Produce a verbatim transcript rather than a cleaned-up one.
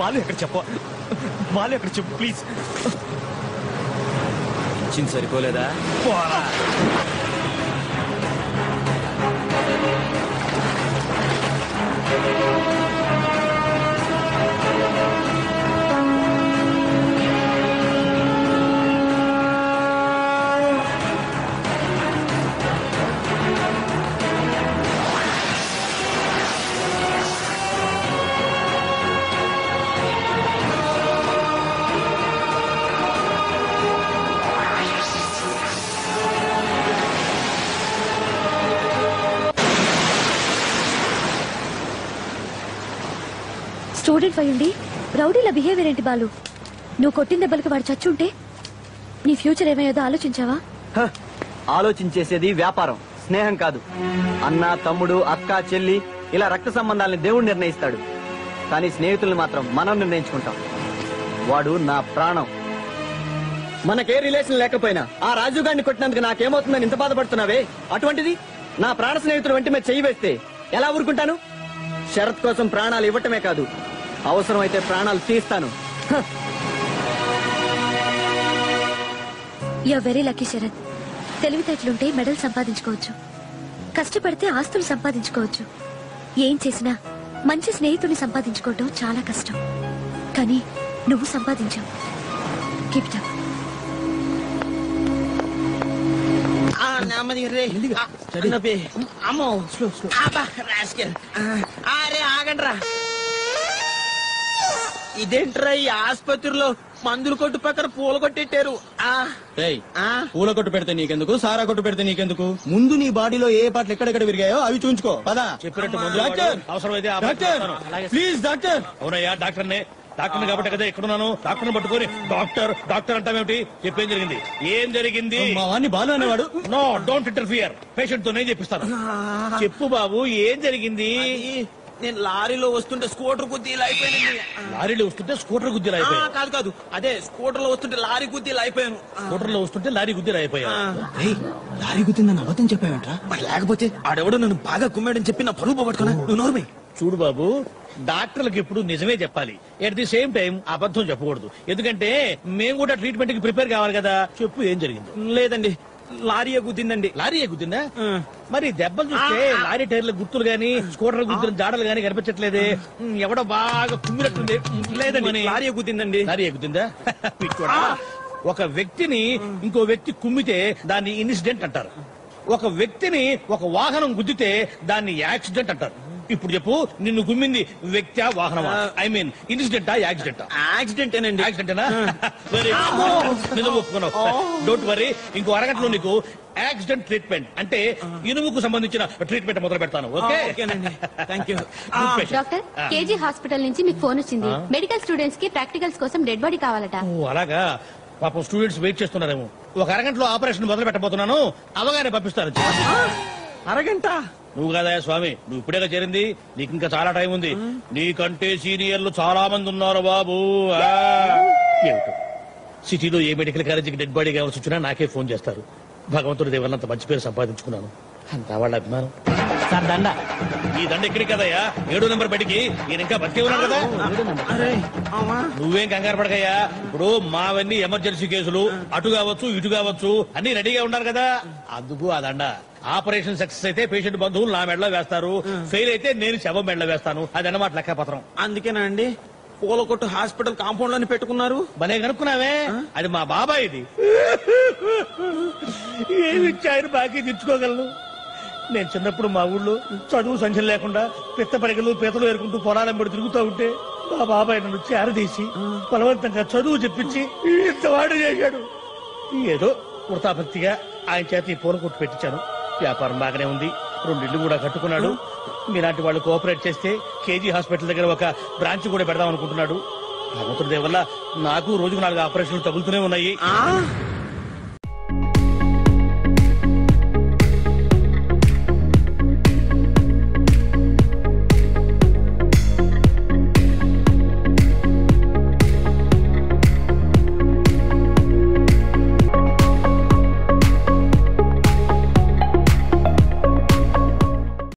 బాలు ఎక్కడ చెప్ప బాలు ఎక్కడ చెప్పు ప్లీజ్. ఇచ్చింది సరిపోలేదా? స్టూడెంట్ అయ్యుండి రౌడీల బిహేవియర్ ఏంటి బాలు? నువ్వు కొట్టిన దెబ్బలకి వాడు చచ్చుంటే నీ ఫ్యూచర్ ఏమయ్యేదో ఆలోచించావా? ఆలోచించేసేది వ్యాపారం, స్నేహం కాదు. అన్న, తమ్ముడు, అక్క, చెల్లి ఇలా రక్త సంబంధాలని దేవుడు నిర్ణయిస్తాడు. కానీ స్నేహితుల్ని మాత్రం మనం నిర్ణయించుకుంటాం. వాడు నా ప్రాణం. మనకే రిలేషన్ లేకపోయినా ఆ రాజు గారిని కొట్టినందుకు నాకేమవుతుందని ఇంత బాధపడుతున్నావే, అటువంటిది నా ప్రాణ స్నేహితుడు వెంట మీద చెయ్యి వేస్తే ఎలా ఊరుకుంటాను? షరత్ కోసం ప్రాణాలు ఇవ్వటమే కాదు, అవసరమైతే ప్రాణాలు తీస్తాను. You very lucky Sharath. తెలివితేటలుంటే మెడల్ సంపాదించుకోవచ్చు, కష్టపడితే ఆస్తులు సంపాదించుకోవచ్చు. ఏం చేసినా మంచి స్నేహితుడిని సంపాదించుకోవటం చాలా కష్టం. కానీ నువ్వు సంపాదించావు. Keep it up. అమ్మో అరే ఆగండ్రా. ఇదేంట్రా ఈ ఆసుపత్రిలో మందులు కొట్టు పక్కన పూల కొట్టెట్టారు. పూల కొట్టు పెడితే నీకెందుకు, సారా కొట్టు పెడితే నీకెందుకు? ముందు నీ బాడీలో ఏ పాటలు ఎక్కడెక్కడ విరిగాయో అవి చూంచుకో. పదా చెప్పినట్టు అవసరమైతే ప్లీజ్ డాక్టర్. అవునయ్యా డాక్టర్నే డాక్టర్ కాబట్టి కదా ఎక్కడున్నాను. డాక్టర్ని పట్టుకొని డాక్టర్ డాక్టర్ అంటావేమిటి? చెప్పేం జరిగింది? ఏం జరిగింది? మా వాడిని బాలు అనేవాడు. No don't interfere. పేషెంట్ తో నేను చెప్పిస్తాను. చెప్పు బాబు, ఏం జరిగింది? నేను లారీలో వస్తుంటే స్కూటర్ గుద్దీలు అయిపోయింది. లారీలో వస్తుంటే స్కూటర్ గుద్దీలు అయిపోయాయి? కాదు కాదు, అదే స్కూటర్ లో వస్తుంటే లారీ గుద్దీలు అయిపోయాను. స్కూటర్ లో వస్తుంటే లారీ గుద్దీలు అయిపోయా? లారీ గుద్దిందని అబద్ధం చెప్పావంట. మరి లేకపోతే ఆడెవడో నన్ను బాగా కుమ్మాడని చెప్పి నా పరువు పోగొట్టుకున్నా. నువ్వు నోర్మే. చూడు బాబు, డాక్టర్లకు ఎప్పుడు నిజమే చెప్పాలి, ఎట్ ది సేమ్ టైం అబద్ధం చెప్పకూడదు. ఎందుకంటే మేము కూడా ట్రీట్మెంట్ కి ప్రిపేర్ కావాలి కదా. చెప్పు, ఏం జరిగింది? లేదండి, లారీ గుద్దిందండి. లారీ గుద్దిందా? మరి దెబ్బలు చూస్తే లారీ టైర్ల గుర్తులు గానీ స్కూటర్ గుర్తులు జాడలు గానీ కనిపించట్లేదే. ఎవడో బాగా కుమ్మినట్టుంది. లేదండి, లారీ గుద్దిందండి. లారీ గుద్దిందా? ఒక వ్యక్తిని ఇంకో వ్యక్తి కుమ్మితే దాన్ని ఇన్సిడెంట్ అంటారు. ఒక వ్యక్తిని ఒక వాహనం గుద్దితే దాన్ని యాక్సిడెంట్ అంటారు. ఇప్పుడు చెప్పు, నిన్ను గుమ్మింది వ్యక్తి వాహనమా? ఐ మీన్ ఇన్సిడెంటా యాక్సిడెంటా? యాక్సిడెంటేనండి. యాక్సిడెంటేనా? వెరీ నిజం ఒప్పుకున్నావు. డోంట్ వరీ, ఇంకో అరగంటలో నీకు యాక్సిడెంట్ ట్రీట్మెంట్ అంటే ఇనుముకు సంబంధించిన ట్రీట్మెంట్ మొదలు పెడతాను. ఓకే? డాక్టర్, కేజీ హాస్పిటల్ నుంచి మీకు ఫోన్ వచ్చింది. మెడికల్ స్టూడెంట్స్ కి ప్రాక్టికల్స్ కోసం డెడ్ బాడీ కావాలట. అలాగా? పాపం స్టూడెంట్స్ వెయిట్ చేస్తున్నారేమో. ఒక అరగంటలో ఆపరేషన్ మొదలు పెట్టబోతున్నాను. అవగానే పంపిస్తాను. అరగంట? నువ్వు కదా స్వామి, నువ్వు ఇప్పుడేగా చేరింది, నీకు ఇంకా చాలా టైం ఉంది. నీకంటే సీనియర్లు చాలా మంది ఉన్నారు బాబు. ఏమిటో సిటీలో ఏ మెడికల్ కాలేజీకి డెడ్ బాడీ కావాల్సి వచ్చినా నాకే ఫోన్ చేస్తారు. భగవంతుడి దేవల్ల అంత మంచి పేరు సంపాదించుకున్నాను. అంతా వాళ్ళ అభిమానం. సార్ దండ. ఈ దండ ఎక్కడికి కదయ్యా, ఏడో నెంబర్ బయటికి. ఈయన ఇంకా బతికే ఉన్నాడు కదా. నువ్వేం కంగారు పడకయ్యా. ఇప్పుడు మావన్నీ ఎమర్జెన్సీ కేసులు, అటు కావచ్చు ఇటు కావచ్చు, అన్ని రెడీగా ఉన్నారు కదా. అందుకు ఆ దండ. ఆపరేషన్ సక్సెస్ అయితే పేషెంట్ బంధువులు నా మెడలో వేస్తారు, ఫెయిల్ అయితే నేను శవం మెడలో వేస్తాను. అదన్నమాట లెక్కపత్రం. అందుకేనా అండి పూల కొట్టు హాస్పిటల్ కాంపౌండ్ లోని పెట్టుకున్నారు? భలే కనుక్కున్నావే, అది మా బాబాయ్. ఇది ఏమి ఇచ్చాయని బాకీ తెచ్చుకోగలను. నేను చిన్నప్పుడు మా ఊళ్ళో చదువు సంఖ్యలు లేకుండా పిత్త పరిగలు పీతలు ఏరుకుంటూ పొలాలంబడి తిరుగుతూ ఉంటే మా బాబాయ్ నన్ను చేరదీసి బలవంతంగా చదువు చెప్పించి ఇంతవాడు చేశాడు. ఏదో వృతాభక్తిగా ఆయన చేత ఈ పూల కొట్టు పెట్టించాను. వ్యాపారం బాగానే ఉంది, రెండిళ్ళు కూడా కట్టుకున్నాడు. మీలాంటి వాళ్ళు కోఆపరేట్ చేస్తే కేజీ హాస్పిటల్ దగ్గర ఒక బ్రాంచ్ కూడా పెడదాం అనుకుంటున్నాడు. భగవంతుడి వల్ల నాకు రోజుకు నాలుగు ఆపరేషన్లు తగులుతూనే ఉన్నాయి.